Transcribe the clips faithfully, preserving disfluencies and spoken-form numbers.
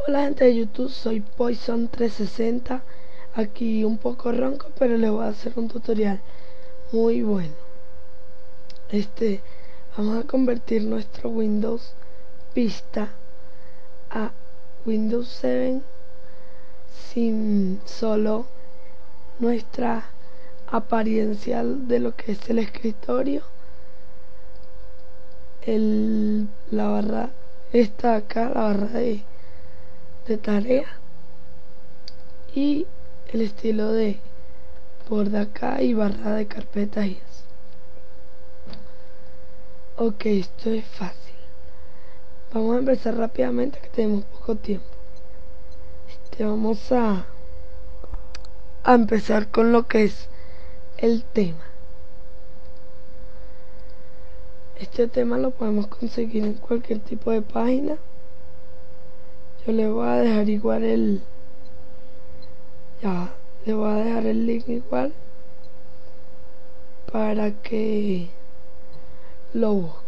Hola gente de YouTube, soy Poison trescientos sesenta, aquí un poco ronco, pero les voy a hacer un tutorial muy bueno. Este, vamos a convertir nuestro Windows Vista a Windows siete sin solo nuestra apariencia de lo que es el escritorio, el, la barra está acá, la barra de de tarea y el estilo de por acá y barra de carpetas y eso. Ok, esto es fácil. Vamos a empezar rápidamente que tenemos poco tiempo. Este, vamos a a empezar con lo que es el tema. Este tema lo podemos conseguir en cualquier tipo de página. Yo le voy a dejar igual el ya le voy a dejar el link igual para que lo busque.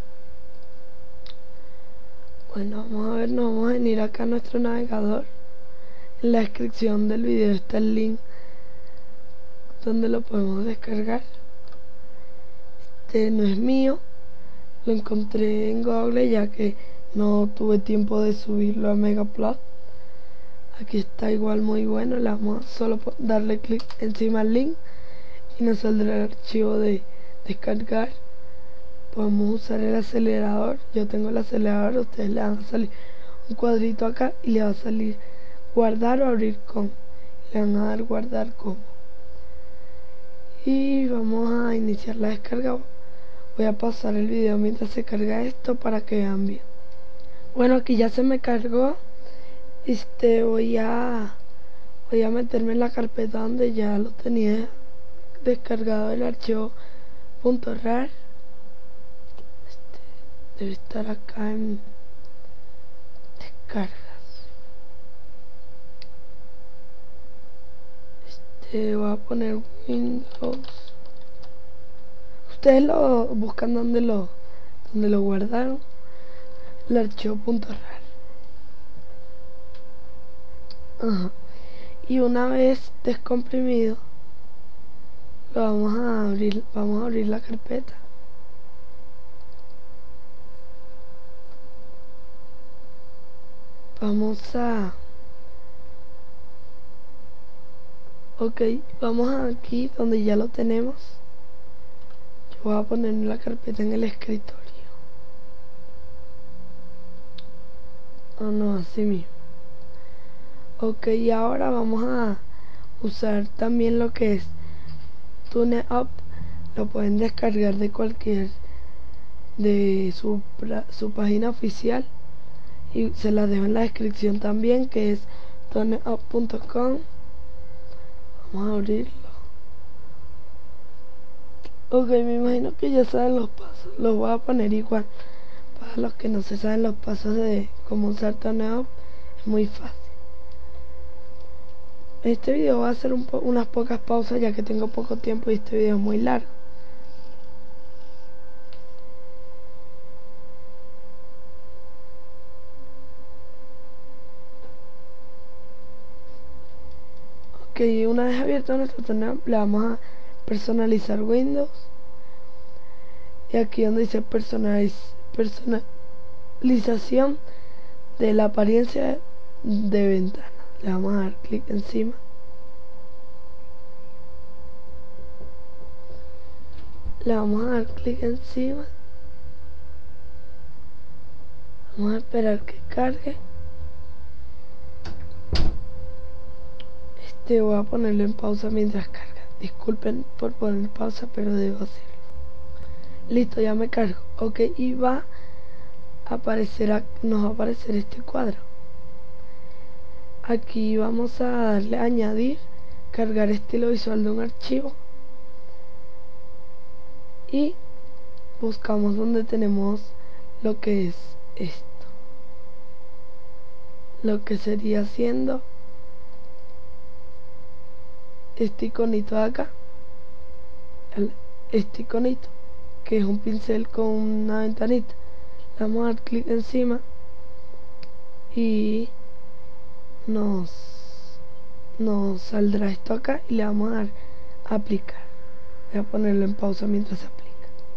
Bueno, vamos a ver, nos vamos a venir acá a nuestro navegador. En la descripción del video está el link donde lo podemos descargar. Este no es mío, lo encontré en Google ya que no tuve tiempo de subirlo a Megaplot. Aquí está igual muy bueno, le vamos a solo darle clic encima al link y nos saldrá el archivo de descargar. Podemos usar el acelerador, yo tengo el acelerador, ustedes le van a salir un cuadrito acá y le va a salir guardar o abrir con, le van a dar guardar como, y vamos a iniciar la descarga. Voy a pausar el video mientras se carga esto para que vean bien. Bueno, aquí ya se me cargó. Este voy a voy a meterme en la carpeta donde ya lo tenía descargado el archivo .rar. Este debe estar acá en descargas. Este voy a poner Windows. Ustedes lo buscan donde lo donde lo guardaron, el archivo .rar. Ajá. Y una vez descomprimido lo vamos a abrir, vamos a abrir la carpeta. Vamos a ok, vamos aquí donde ya lo tenemos. Yo voy a poner la carpeta en el escritorio. Oh no, así mismo. Ok, y ahora vamos a usar también lo que es TuneUp. Lo pueden descargar de cualquier de su, su página oficial y se la dejo en la descripción también, que es tuneup punto com. Vamos a abrirlo. Ok, me imagino que ya saben los pasos, los voy a poner igual para los que no se saben los pasos de cómo usar TuneUp. Es muy fácil. Este video va a ser un po unas pocas pausas ya que tengo poco tiempo y este video es muy largo. Ok, una vez abierto nuestro TuneUp le vamos a personalizar Windows. Y aquí donde dice personaliz personalización de la apariencia de ventana, le vamos a dar clic encima. Le vamos a dar clic encima. Vamos a esperar que cargue. Este voy a ponerlo en pausa mientras carga. Disculpen por poner pausa, pero debo hacerlo. Listo, ya me cargo. Ok, y va a aparecer, nos va a aparecer este cuadro. Aquí vamos a darle a añadir, cargar estilo visual de un archivo y buscamos donde tenemos lo que es esto, lo que sería siendo este iconito de acá, este iconito que es un pincel con una ventanita. Le vamos a dar clic encima y nos nos saldrá esto acá y le vamos a dar a aplicar. Voy a ponerlo en pausa mientras se aplica.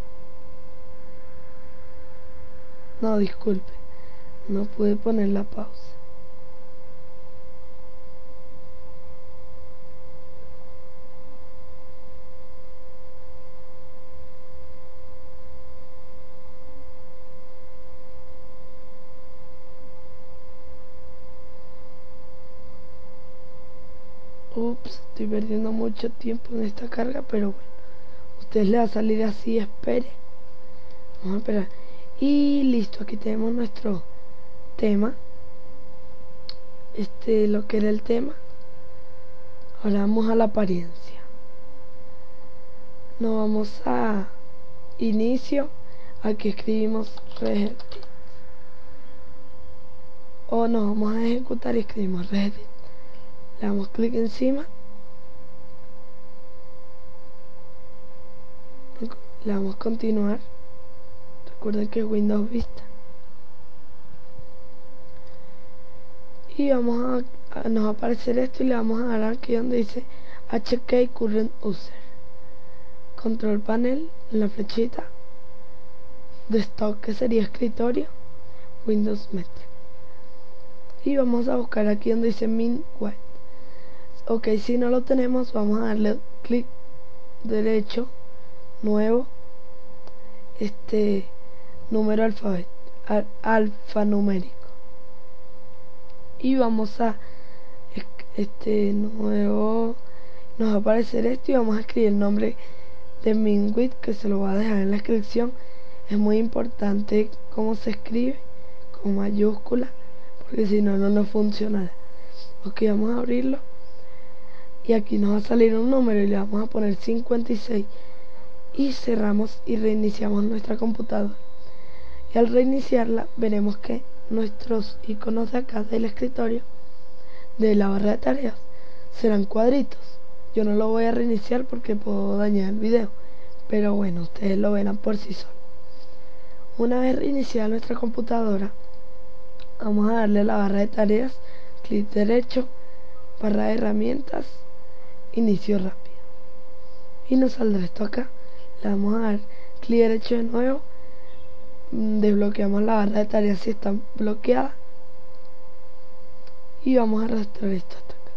No, disculpe, no pude poner la pausa. Ups, estoy perdiendo mucho tiempo en esta carga, pero bueno, a ustedes les va a salir así, espere. Vamos a esperar. Y listo, aquí tenemos nuestro tema. Este, lo que era el tema. Ahora vamos a la apariencia. Nos vamos a inicio. Aquí escribimos regedit. O nos vamos a ejecutar y escribimos regedit. Le damos clic encima, le damos continuar. Recuerden que es Windows Vista y vamos a, a nos va a aparecer esto y le vamos a dar aquí donde dice H K Current User, control panel en la flechita, desktop que sería escritorio, Windows Metric, y vamos a buscar aquí donde dice Min Web. Ok, si no lo tenemos, vamos a darle clic derecho, nuevo, este número alfabet, al, alfanumérico, y vamos a este nuevo, nos va a aparecer esto y vamos a escribir el nombre de MinWidth, que se lo voy a dejar en la descripción. Es muy importante cómo se escribe, con mayúscula, porque si no, no nos funcionará. Ok, vamos a abrirlo. Y aquí nos va a salir un número y le vamos a poner cincuenta y seis y cerramos y reiniciamos nuestra computadora. Y al reiniciarla veremos que nuestros iconos de acá del escritorio, de la barra de tareas, serán cuadritos. Yo no lo voy a reiniciar porque puedo dañar el video, pero bueno, ustedes lo verán por sí solos. Una vez reiniciada nuestra computadora, vamos a darle a la barra de tareas, clic derecho, barra de herramientas, inicio rápido, y nos saldrá esto acá. Le vamos a dar clic derecho de nuevo, desbloqueamos la barra de tareas si está bloqueada y vamos a arrastrar esto hasta acá,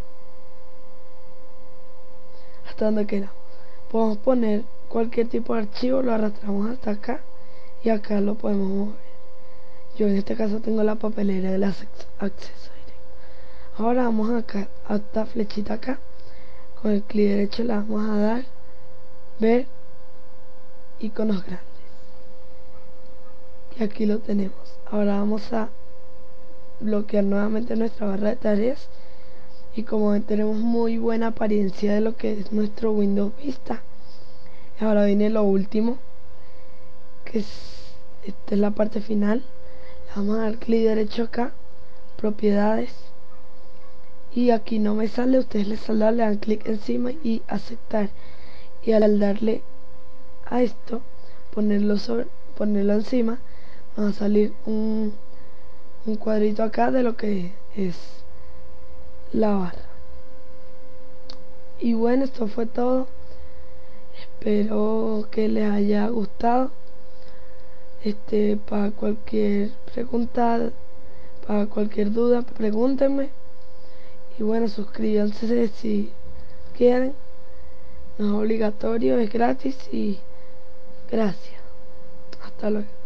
hasta donde queramos. Podemos poner cualquier tipo de archivo, lo arrastramos hasta acá y acá lo podemos mover. Yo en este caso tengo la papelera del acceso directo. Ahora vamos acá a esta flechita acá, con el clic derecho le vamos a dar ver iconos grandes y aquí lo tenemos. Ahora vamos a bloquear nuevamente nuestra barra de tareas y como ven tenemos muy buena apariencia de lo que es nuestro Windows Vista. Ahora viene lo último, que es esta es la parte final. Le vamos a dar clic derecho acá, propiedades, y aquí no me sale, ustedes les saldrá, le dan clic encima y aceptar, y al darle a esto, ponerlo sobre, ponerlo encima, va a salir un, un cuadrito acá de lo que es la barra. Y bueno, esto fue todo. Espero que les haya gustado. Este, para cualquier pregunta, para cualquier duda, pregúntenme. Y bueno, suscríbanse si quieren. No es obligatorio, es gratis y gracias. Hasta luego.